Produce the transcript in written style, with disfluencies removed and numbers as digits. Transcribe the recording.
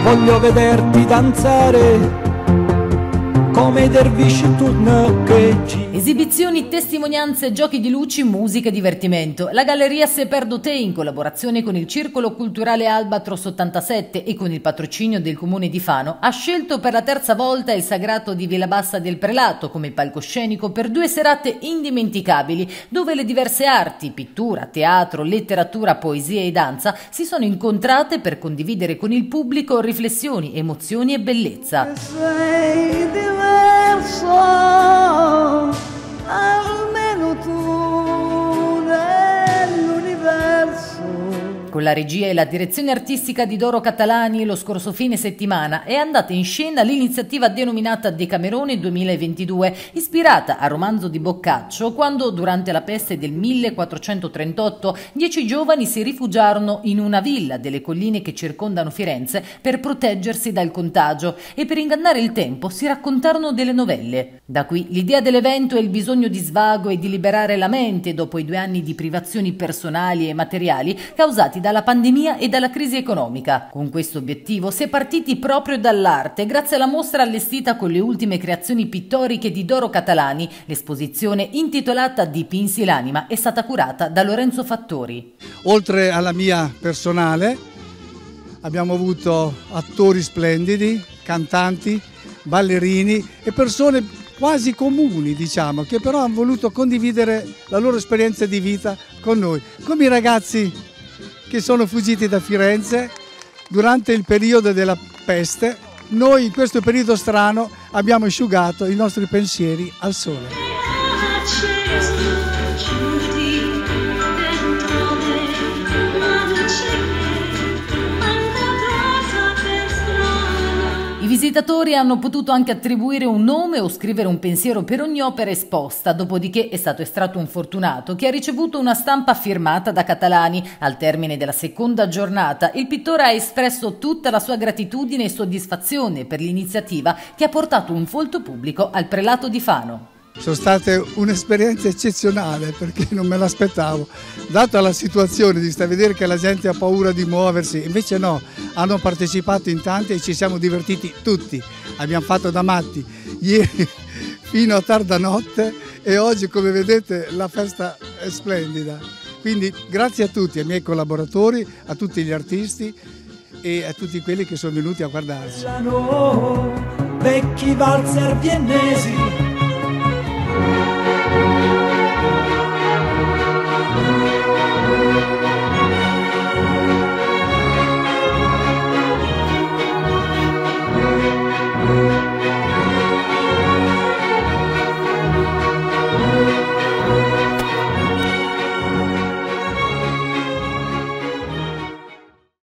voglio vederti danzare come i dervisci turno che ci... Esibizioni, testimonianze, giochi di luci, musica e divertimento. La Galleria Se Perdo Te, in collaborazione con il Circolo Culturale Albatros 87 e con il patrocinio del Comune di Fano, ha scelto per la terza volta il Sagrato di Villabassa del Prelato come palcoscenico per 2 serate indimenticabili, dove le diverse arti, pittura, teatro, letteratura, poesia e danza si sono incontrate per condividere con il pubblico riflessioni, emozioni e bellezza. Sei diverso, almeno tu nell'universo. Con la regia e la direzione artistica di Doro Catalani, lo scorso fine settimana è andata in scena l'iniziativa denominata Decamerone 2022, ispirata al romanzo di Boccaccio, quando durante la peste del 1438 10 giovani si rifugiarono in una villa delle colline che circondano Firenze per proteggersi dal contagio e per ingannare il tempo si raccontarono delle novelle. Da qui l'idea dell'evento è il bisogno di svago e di liberare la mente dopo i 2 anni di privazioni personali e materiali causati dalla pandemia e dalla crisi economica. Con questo obiettivo si è partiti proprio dall'arte, grazie alla mostra allestita con le ultime creazioni pittoriche di Doro Catalani. L'esposizione, intitolata Dipinsi l'anima, è stata curata da Lorenzo Fattori. Oltre alla mia personale, abbiamo avuto attori splendidi, cantanti, ballerini e persone quasi comuni, diciamo, che però hanno voluto condividere la loro esperienza di vita con noi, come i ragazzi che sono fuggiti da Firenze durante il periodo della peste. Noi in questo periodo strano abbiamo asciugato i nostri pensieri al sole. I visitatori hanno potuto anche attribuire un nome o scrivere un pensiero per ogni opera esposta, dopodiché è stato estratto un fortunato che ha ricevuto una stampa firmata da Catalani. Al termine della seconda giornata, il pittore ha espresso tutta la sua gratitudine e soddisfazione per l'iniziativa che ha portato un folto pubblico al Prelato di Fano. Sono state un'esperienza eccezionale perché non me l'aspettavo, data la situazione di vedere che la gente ha paura di muoversi, invece no, hanno partecipato in tanti e ci siamo divertiti tutti, abbiamo fatto da matti ieri fino a tarda notte e oggi, come vedete, la festa è splendida. Quindi grazie a tutti, ai miei collaboratori, a tutti gli artisti e a tutti quelli che sono venuti a guardarci. Vecchi valzer viennesi